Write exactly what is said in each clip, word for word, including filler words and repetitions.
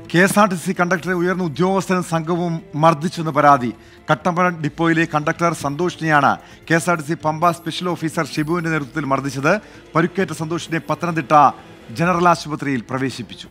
K S R T C കണ്ടക്ടറെ ഉയർന്ന ഉദ്യോഗസ്ഥനും സംഘവും മർദ്ദിച്ചെന്ന് പരാതി. കട്ടപ്പന ഡിപ്പോയിലെ കണ്ടക്ടർ സന്തോഷിനെയാണ് K S R T C Pamba special officer ഷിബുവിന്റെ നേതൃത്വത്തിൽ മർദ്ദിച്ചത്. പരുക്കേറ്റ സന്തോഷിനെ പത്തനംതിട്ട ജനറൽ ആശുപത്രിയിൽ പ്രവേശിപ്പിച്ചു.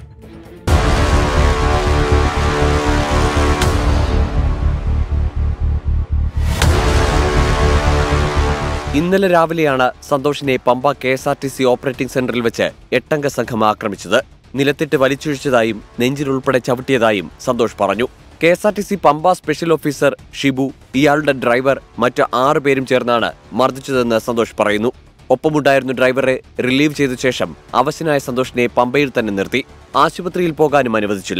ഇന്നലെ രാവിലെയാണ് സന്തോഷിനെ Pamba K S R T C operating സെന്ററിൽ വെച്ച് എട്ടംഗ സംഘം ആക്രമിച്ചത്. നിലത്തിട്ട് വലിച്ചൊഴിച്ചതായും നെഞ്ചിലുൾപ്പെടെ ചവിട്ടിയതായും സന്തോഷ് പറഞ്ഞു. K S R T C Pamba special officer Shibu, ഇയാളുടെ ഡ്രൈവർ, മറ്റ് ആറ് പേരും ചേർന്നാണ് മർദ്ദിച്ചതെന്ന് സന്തോഷ് പറയുന്നു. ഒപ്പമുണ്ടായിരുന്ന ഡ്രൈവറെ റിലീവ് ചെയ്ത ശേഷം അവശനായ സന്തോഷിനെ പമ്പയിൽ തന്നെ നിർത്തി. ആശുപത്രിയിൽ പോകാനും അനുവദിച്ചില്ല.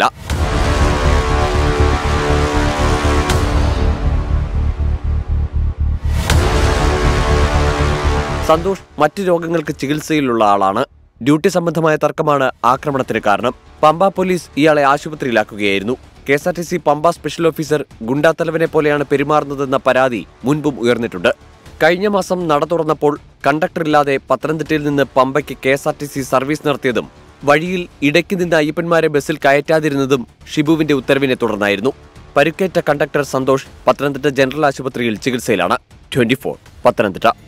സന്തോഷ് മറ്റു രോഗങ്ങൾക്ക് ചികിത്സയിലുള്ള ആളാണ്. ഡ്യൂട്ടി സംബന്ധമായ തർക്കമാണ് ആക്രമണത്തിന് കാരണം. പമ്പ പോലീസ് ഇയാളെ ആശുപത്രിയിലാക്കുകയായിരുന്നു. K S R T C Pamba special officer ഗുണ്ടാത്തലവനെ പോലെയാണ് പെരുമാറുന്നതെന്ന പരാതി മുൻപും ഉയർന്നിട്ടുണ്ട്. കഴിഞ്ഞ മാസം നട തുറന്നപ്പോൾ കണ്ടക്ടറില്ലാതെ പത്തനംതിട്ടയിൽ നിന്ന് പമ്പയ്ക്ക് K S R T C service നടത്തിയതും വഴിയിൽ ഇടയ്ക്ക് നിന്ന് അയ്യപ്പന്മാരെ ബസ്സിൽ കയറ്റാതിരുന്നതും ഷിബുവിന്റെ ഉത്തരവിനെ തുടർന്നായിരുന്നു. പരുക്കേറ്റ കണ്ടക്ടർ സന്തോഷ് പത്തനംതിട്ട ജനറൽ ആശുപത്രിയിൽ ചികിത്സയിലാണ്. Twenty four Pathanamthitta.